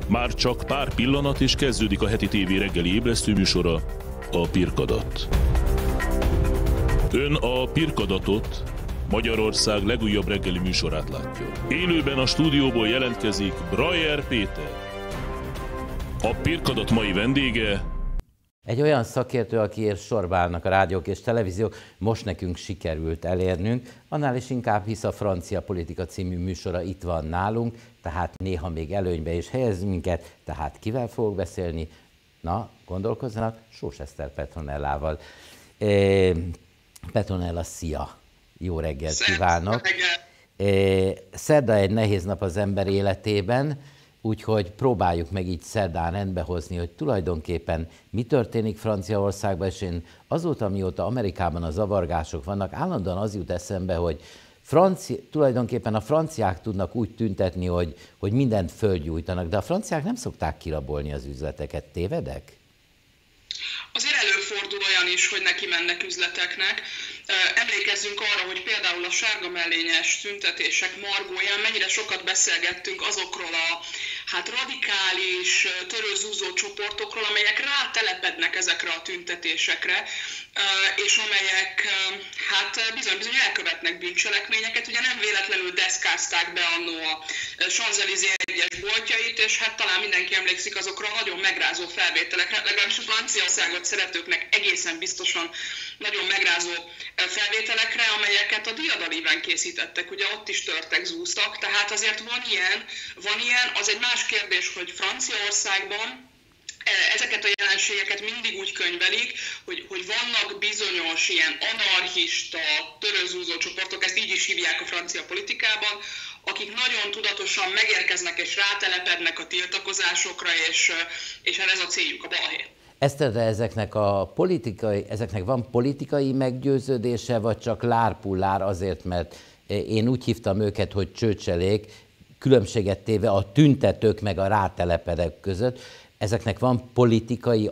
Már csak pár pillanat, és kezdődik a heti tévé reggeli ébresztő műsora, a Pirkadat. Ön a Pirkadatot, Magyarország legújabb reggeli műsorát látja. Élőben a stúdióból jelentkezik Brajer Péter. A Pirkadat mai vendége... Egy olyan szakértő, akiért sorba állnak a rádiók és televíziók, most nekünk sikerült elérnünk, annál is inkább, hisz a Francia Politika című műsora itt van nálunk, tehát néha még előnybe is helyez minket, tehát kivel fogok beszélni? Na, gondolkozzanak, Sós Eszter Petronellával. Petronella, szia! Jó reggelt kívánok! Szerda egy nehéz nap az ember életében, úgyhogy próbáljuk meg így szerdán rendbe hozni, hogy tulajdonképpen mi történik Franciaországban, és én azóta, mióta Amerikában a zavargások vannak, állandóan az jut eszembe, hogy tulajdonképpen a franciák tudnak úgy tüntetni, hogy mindent földgyújtanak, de a franciák nem szokták kirabolni az üzleteket. Tévedek? Azért előfordul olyan is, hogy neki mennek üzleteknek. Emlékezzünk arra, hogy például a sárga mellényes tüntetések margóján mennyire sokat beszélgettünk azokról a radikális, törőzúzó csoportokról, amelyek rátelepednek ezekre a tüntetésekre, és amelyek bizony elkövetnek bűncselekményeket. Ugye nem véletlenül deszkázták be annó a Champs-Élysées egyes boltjait, és talán mindenki emlékszik azokra a nagyon megrázó felvételekre, legalábbis a Franciaországot szeretőknek egészen biztosan nagyon megrázó felvételekre, amelyeket a Diadalíven készítettek, ugye ott is törtek, zúztak, tehát azért van ilyen, az egy más kérdés, hogy Franciaországban ezeket a jelenségeket mindig úgy könyvelik, hogy vannak bizonyos ilyen anarchista, törőzúzó csoportok, ezt így is hívják a francia politikában, akik nagyon tudatosan megérkeznek és rátelepednek a tiltakozásokra, és ez a céljuk, a balhé. Eszter, de ezeknek van politikai meggyőződése, vagy csak lárpullár azért, mert én úgy hívtam őket, hogy csőcselék, különbséget téve a tüntetők meg a rátelepedők között. Ezeknek van politikai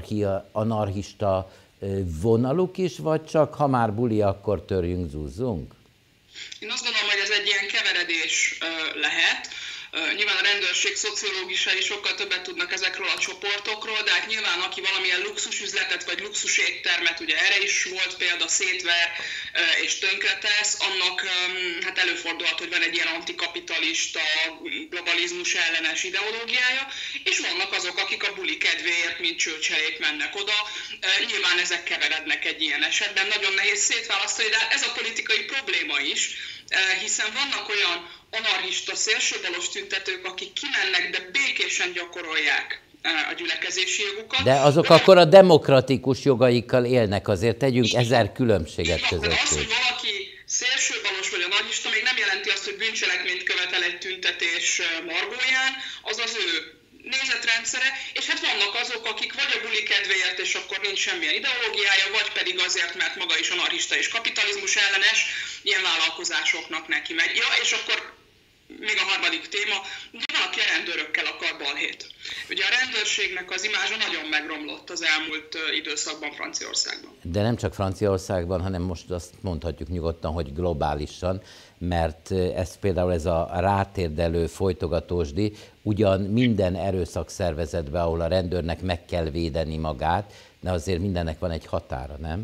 anarchista vonaluk is, vagy csak ha már buli, akkor törjünk, zúzzunk? Én azt gondolom, hogy ez egy ilyen keveredés lehet. Nyilván a rendőrség szociológusai sokkal többet tudnak ezekről a csoportokról, de nyilván aki valamilyen luxusüzletet vagy luxus éttermet, ugye erre is volt példa, szétver és tönkretesz, annak előfordulhat, hogy van egy ilyen antikapitalista, globalizmus ellenes ideológiája, és vannak azok, akik a buli kedvéért, mint csőcselék mennek oda. Nyilván ezek keverednek egy ilyen esetben. Nagyon nehéz szétválasztani, de ez a politikai probléma is, hiszen vannak olyan anarchista, szélsőbalos tüntetők, akik kimennek, de békésen gyakorolják a gyülekezési jogukat. De azok akkor a demokratikus jogaikkal élnek, azért tegyünk ezer különbséget közöttük. Az, hogy valaki szélsőbalos vagy anarchista, még nem jelenti azt, hogy bűncselekményt követel egy tüntetés margóján, az az ő nézetrendszere, és vannak azok, akik vagy a buli kedvéért, és akkor nincs semmilyen ideológiája, vagy pedig azért, mert maga is anarchista és kapitalizmus ellenes, ilyen vállalkozásoknak neki megy. Ja, és akkor még a harmadik téma, van, aki a rendőrökkel akar balhét. Ugye a rendőrségnek az imázsa nagyon megromlott az elmúlt időszakban Franciaországban. De nem csak Franciaországban, hanem most azt mondhatjuk nyugodtan, hogy globálisan, mert ez a rátérdelő folytogatósdi, ugyan minden erőszakszervezetben, ahol a rendőrnek meg kell védeni magát, de azért mindennek van egy határa, nem?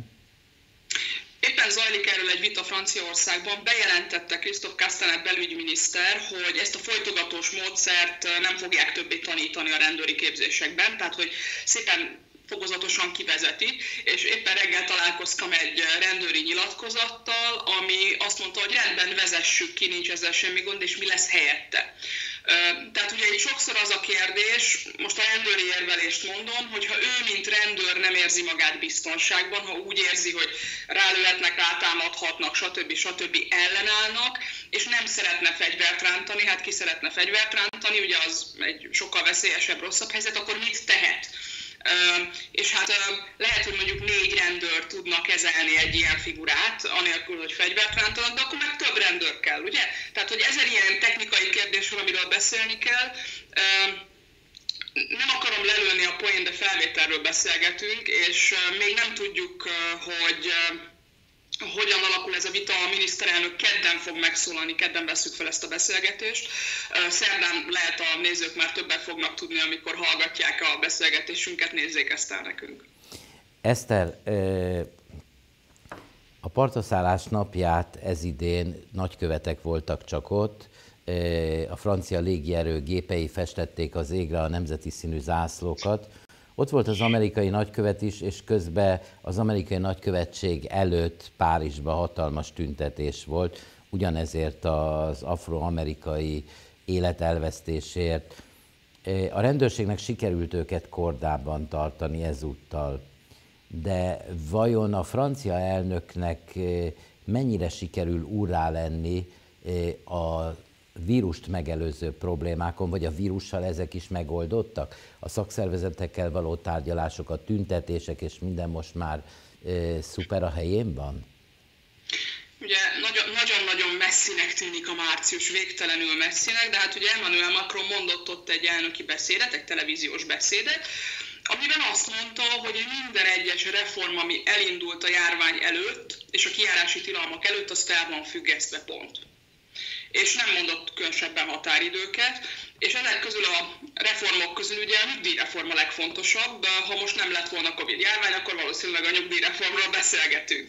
Éppen zajlik erről egy vita Franciaországban, bejelentette Christophe Castanet belügyminiszter, hogy ezt a folytogatós módszert nem fogják többé tanítani a rendőri képzésekben, tehát hogy szépen fokozatosan kivezeti, és éppen reggel találkoztam egy rendőri nyilatkozattal, ami azt mondta, hogy rendben, vezessük ki, nincs ezzel semmi gond, és mi lesz helyette. Tehát ugye itt sokszor az a kérdés, most a rendőri érvelést mondom, hogy ha ő, mint rendőr nem érzi magát biztonságban, ha úgy érzi, hogy rálőhetnek, rátámadhatnak, stb. Ellenállnak, és nem szeretne fegyvert rántani, ki szeretne fegyvert rántani, ugye az egy sokkal veszélyesebb, rosszabb helyzet, akkor mit tehet? És lehet, hogy mondjuk 4 rendőr tudna kezelni egy ilyen figurát, anélkül, hogy fegyvert rántanak, de akkor meg több rendőr kell, ugye? Tehát, hogy ezer ilyen technikai kérdés van, amiről beszélni kell. Nem akarom lelőni a poén, de felvételről beszélgetünk, és még nem tudjuk, hogy hogyan alakul ez a vita, a miniszterelnök kedden fog megszólalni, kedden vesszük fel ezt a beszélgetést. Szerdán lehet a nézők már többet fognak tudni, amikor hallgatják a beszélgetésünket, nézzék ezt el nekünk. Eszter, a partraszállás napját ez idén nagykövetek voltak csak ott. A francia légierő gépei festették az égre a nemzeti színű zászlókat. Ott volt az amerikai nagykövet is, és közben az amerikai nagykövetség előtt Párizsban hatalmas tüntetés volt, ugyanezért az afroamerikai élet elvesztésért. A rendőrségnek sikerült őket kordában tartani ezúttal, de vajon a francia elnöknek mennyire sikerül úrrá lenni a vírust megelőző problémákon, vagy a vírussal ezek is megoldottak? A szakszervezetekkel való tárgyalások, a tüntetések és minden most már szuper a helyén van? Ugye nagyon-nagyon messzinek tűnik a március, végtelenül messzinek, de hát ugye Emmanuel Macron mondott ott egy elnöki beszédet, egy televíziós beszédet, amiben azt mondta, hogy minden egyes reform, ami elindult a járvány előtt, és a kijárási tilalmak előtt, azt el van függesztve, pont. És nem mondott különösebben határidőket, és ezek közül a reformok közül ugye a nyugdíjreform a legfontosabb, de ha most nem lett volna Covid-járvány, akkor valószínűleg a nyugdíjreformról beszélgetünk.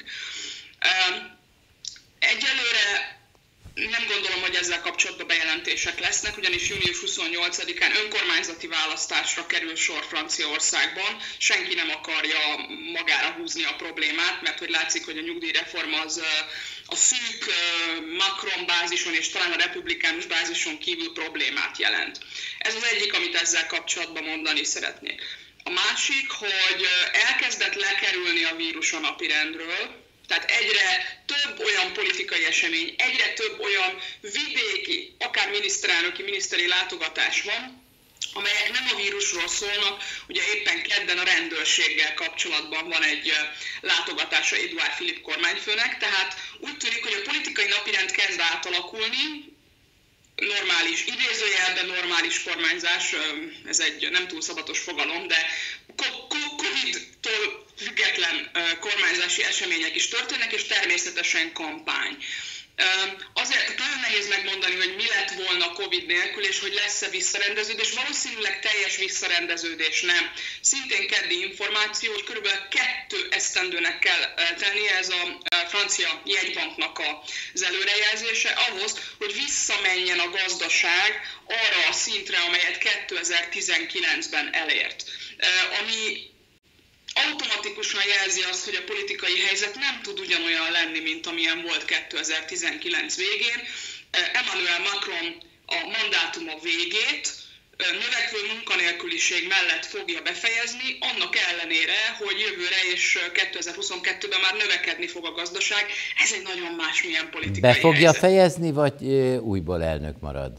Egyelőre nem gondolom, hogy ezzel kapcsolatban bejelentések lesznek, ugyanis június 28-án önkormányzati választásra kerül sor Franciaországban. Senki nem akarja magára húzni a problémát, mert hogy látszik, hogy a nyugdíjreform az a szűk Macron bázison és talán a republikánus bázison kívül problémát jelent. Ez az egyik, amit ezzel kapcsolatban mondani szeretnék. A másik, hogy elkezdett lekerülni a vírus a napirendről, tehát egyre több olyan politikai esemény, egyre több olyan vidéki, akár miniszterelnöki, miniszteri látogatás van, amelyek nem a vírusról szólnak. Ugye éppen kedden a rendőrséggel kapcsolatban van egy látogatása Édouard Philippe kormányfőnek, tehát úgy tűnik, hogy a politikai napirend kezd átalakulni, normális, idézőjelben normális kormányzás, ez egy nem túl szabatos fogalom, de Covid-tól független kormányzási események is történnek, és természetesen kampány. Azért nagyon nehéz megmondani, hogy mi lett volna Covid nélkül, és hogy lesz-e visszarendeződés. Valószínűleg teljes visszarendeződés nem. Szintén keddi információ, hogy kb. 2 esztendőnek kell tennie, ez a francia jegybanknak az előrejelzése, ahhoz, hogy visszamenjen a gazdaság arra a szintre, amelyet 2019-ben elért. Ami automatikusan jelzi azt, hogy a politikai helyzet nem tud ugyanolyan lenni, mint amilyen volt 2019 végén. Emmanuel Macron a mandátuma végét növekvő munkanélküliség mellett fogja befejezni, annak ellenére, hogy jövőre és 2022-ben már növekedni fog a gazdaság. Ez egy nagyon másmilyen politikai helyzet. Be fogja fejezni, vagy újból elnök marad?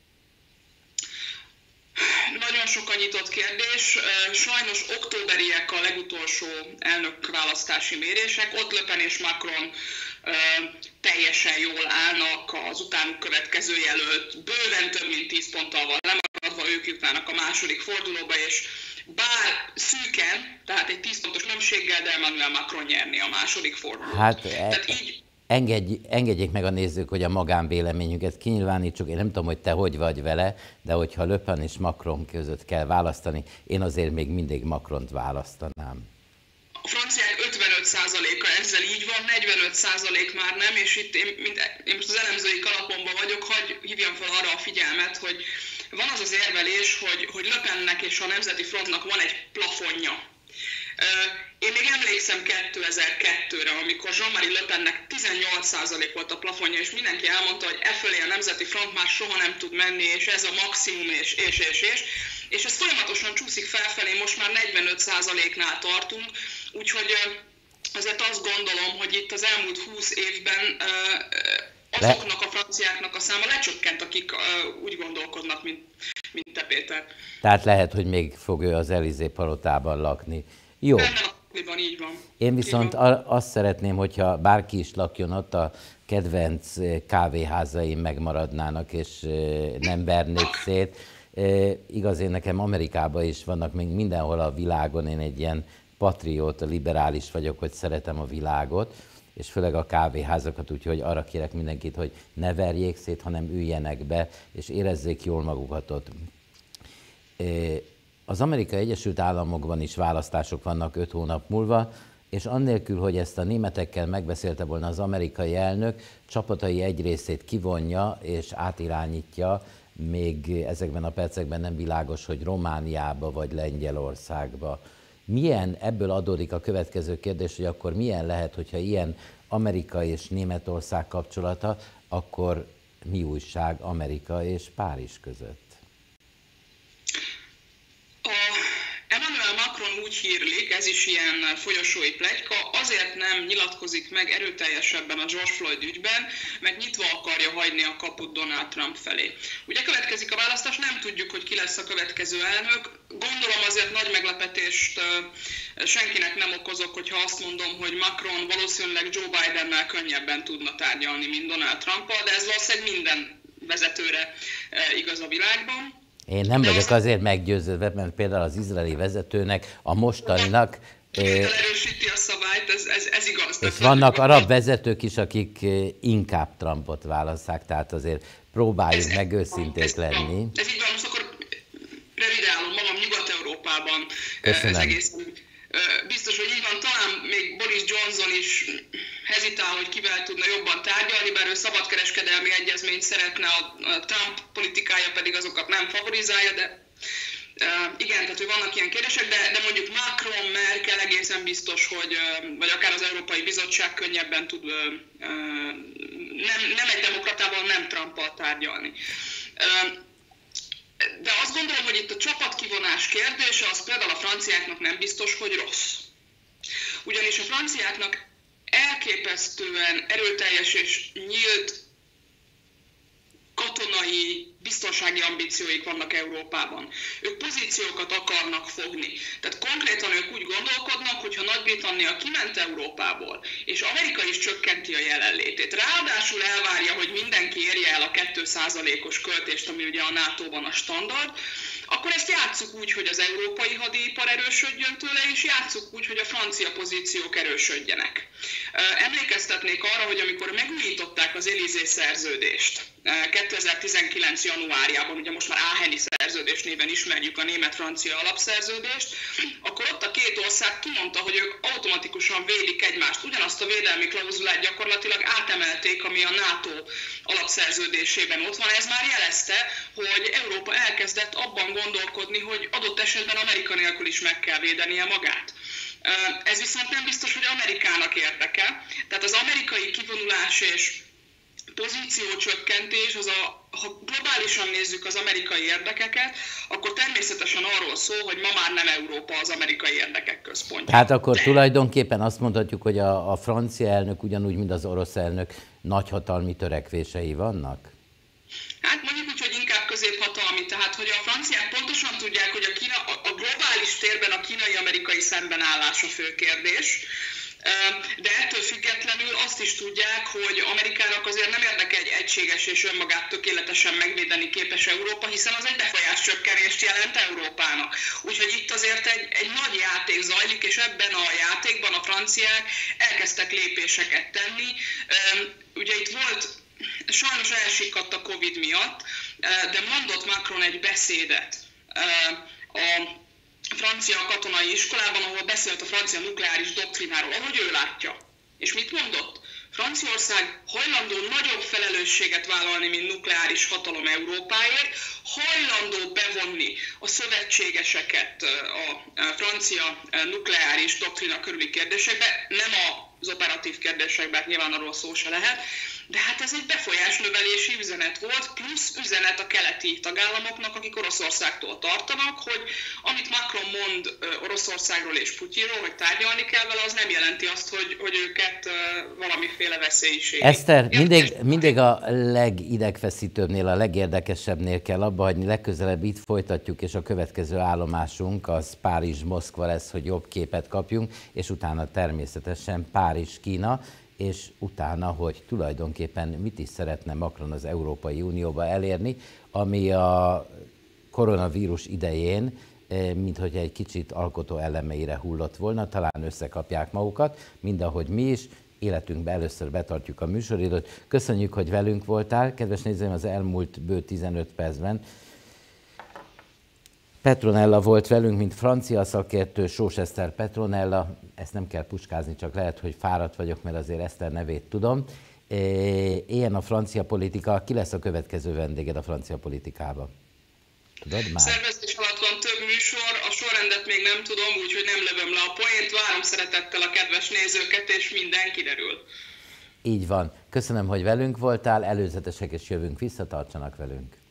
Nagyon sok a nyitott kérdés. Sajnos októberiek a legutolsó elnökválasztási mérések. Ott Le Pen és Macron teljesen jól állnak, az utánuk következő jelölt bőven több mint 10 ponttal van lemaradva, ők jutnának a második fordulóba, és bár szűken, tehát egy 10 pontos különbséggel, de Emmanuel Macron nyerni a második fordulót. Hát engedjék meg a nézők, hogy a magánvéleményüket kinyilvánítsuk. Én nem tudom, hogy te hogy vagy vele, de hogyha Le Pen és Macron között kell választani, én azért még mindig Macront választanám. A franciák 55%-a ezzel így van, 45% már nem, és itt én most az elemzői kalapomban vagyok, hadd hívjam fel arra a figyelmet, hogy van az az érvelés, hogy Le Pennek és a Nemzeti Frontnak van egy plafonja. Én még emlékszem 2002-re, amikor Jean-Marie Le Pennek 18% volt a plafonja, és mindenki elmondta, hogy fölé a Nemzeti Front már soha nem tud menni, és ez a maximum, és ez folyamatosan csúszik felfelé, most már 45%-nál tartunk, úgyhogy azért azt gondolom, hogy itt az elmúlt 20 évben azoknak a franciáknak a száma lecsökkent, akik úgy gondolkodnak, mint te, Péter. Tehát lehet, hogy még fog ő az Élysée palotában lakni. Jó. Így van. Én viszont azt szeretném, hogyha bárki is lakjon ott, a kedvenc kávéházaim megmaradnának, és nem vernék szét. Igaz, én nekem Amerikában is vannak, még mindenhol a világon, én egy ilyen patrióta, liberális vagyok, hogy szeretem a világot, és főleg a kávéházakat, úgyhogy arra kérek mindenkit, hogy ne verjék szét, hanem üljenek be, és érezzék jól magukat ott. Az Amerikai Egyesült Államokban is választások vannak 5 hónap múlva, és annélkül, hogy ezt a németekkel megbeszélte volna az amerikai elnök, csapatai egy részét kivonja és átirányítja, még ezekben a percekben nem világos, hogy Romániába vagy Lengyelországba. Milyen, ebből adódik a következő kérdés, hogy akkor milyen lehet, hogyha ilyen Amerika és Németország kapcsolata, akkor mi újság Amerika és Párizs között? Emmanuel Macron úgy hírlik, ez is ilyen folyosói pletyka, azért nem nyilatkozik meg erőteljesebben a George Floyd ügyben, mert nyitva akarja hagyni a kaput Donald Trump felé. Ugye következik a választás, nem tudjuk, hogy ki lesz a következő elnök. Gondolom azért nagy meglepetést senkinek nem okozok, hogyha azt mondom, hogy Macron valószínűleg Joe Bidennel könnyebben tudna tárgyalni, mint Donald Trumpal, de ez valószínűleg minden vezetőre igaz a világban. Én nem vagyok azért meggyőződve, mert például az izraeli vezetőnek, a mostaninak... erősíti a szabályt, ez igaz. És vannak arab vezetők is, akik inkább Trumpot válasszák, tehát azért próbáljuk meg őszinték lenni. Ez így van, most akkor revidálom magam Nyugat-Európában. Köszönöm. Ez egész biztos, hogy így van, talán még Boris Johnson is hezitál, hogy kivel tudna jobban tárgyalni, bár ő szabadkereskedelmi egyezményt szeretne, a Trump politikája pedig azokat nem favorizálja, de igen, tehát hogy vannak ilyen kérdések, de mondjuk Macron, Merkel egészen biztos, hogy, vagy akár az Európai Bizottság könnyebben tud nem egy demokratával, nem Trumpal tárgyalni. De azt gondolom, hogy itt a csapatkivonás kérdése az például a franciáknak nem biztos, hogy rossz. Ugyanis a franciáknak elképesztően erőteljes és nyílt katonai biztonsági ambícióik vannak Európában. Ők pozíciókat akarnak fogni. Tehát konkrétan ők úgy gondolkodnak, hogy ha Nagy-Britannia kiment Európából, és Amerika is csökkenti a jelenlétét, ráadásul elvárja, hogy mindenki érje el a 2%-os költést, ami ugye a NATO-ban a standard, akkor ezt játsszuk úgy, hogy az európai hadipar erősödjön tőle, és játsszuk úgy, hogy a francia pozíciók erősödjenek. Emlékeztetnék arra, hogy amikor megújították az Élysée szerződést 2019. januárjában, ugye most már Aacheni szerződés néven ismerjük a német-francia alapszerződést, akkor ott a két ország kimondta, hogy ők automatikusan védik egymást. Ugyanazt a védelmi klauzulát gyakorlatilag átemelték, ami a NATO alapszerződésében ott van. Ez már jelezte, hogy Európa elkezdett abban gondolkodni, hogy adott esetben Amerika nélkül is meg kell védenie magát. Ez viszont nem biztos, hogy Amerikának érdeke. Tehát az amerikai kivonulás és pozíciócsökkentés, ha globálisan nézzük az amerikai érdekeket, akkor természetesen arról szól, hogy ma már nem Európa az amerikai érdekek központja. Tehát akkor tulajdonképpen azt mondhatjuk, hogy a francia elnök ugyanúgy, mint az orosz elnök nagyhatalmi törekvései vannak? Hát mondjuk úgy, hogy inkább középhatalmi, tehát hogy a franciák pontosan tudják, hogy a globális térben a kínai-amerikai szembenállás a fő kérdés, de ettől függetlenül azt is tudják, hogy Amerikának azért nem érdeke egy egységes és önmagát tökéletesen megvédeni képes Európa, hiszen az egy befolyáscsökkenést jelent Európának. Úgyhogy itt azért egy nagy játék zajlik, és ebben a játékban a franciák elkezdtek lépéseket tenni. Ugye itt volt, sajnos elsikadt a Covid miatt, de mondott Macron egy beszédet a francia katonai iskolában, ahol beszélt a francia nukleáris doktrináról, ahogy ő látja. És mit mondott? Franciaország hajlandó nagyobb felelősséget vállalni, mint nukleáris hatalom Európáért, hajlandó bevonni a szövetségeseket a francia nukleáris doktrina körüli kérdésekbe, nem az operatív kérdésekben, nyilván arról szó se lehet, de hát ez egy befolyásnövelési üzenet volt, plusz üzenet a keleti tagállamoknak, akik Oroszországtól tartanak, hogy amit Macron mond Oroszországról és Putyinról, hogy tárgyalni kell vele, az nem jelenti azt, hogy őket valamiféle veszélyiség. Eszter, mindig a legidegfeszítőbbnél, a legérdekesebbnél kell abba hagyni, legközelebb itt folytatjuk, és a következő állomásunk az Párizs-Moszkva lesz, hogy jobb képet kapjunk, és utána természetesen Párizs-Kína, és utána, hogy tulajdonképpen mit is szeretne Macron az Európai Unióba elérni, ami a koronavírus idején, minthogy egy kicsit alkotó elemeire hullott volna, talán összekapják magukat, mindahogy mi is, életünkben először betartjuk a műsoridőt. Köszönjük, hogy velünk voltál. Kedves nézőim, az elmúlt bő 15 percben Petronella volt velünk, mint francia szakértő, Sós Eszter Petronella. Ezt nem kell puskázni, csak lehet, hogy fáradt vagyok, mert azért Eszter nevét tudom. Ilyen a francia politika. Ki lesz a következő vendéged a francia politikában? Tudod már? Szervezés alatt van több műsor, a sorrendet még nem tudom, úgyhogy nem lövöm le a poént. Várom szeretettel a kedves nézőket, és minden kiderül. Így van. Köszönöm, hogy velünk voltál, előzetesek, és jövünk vissza, tartsanak velünk.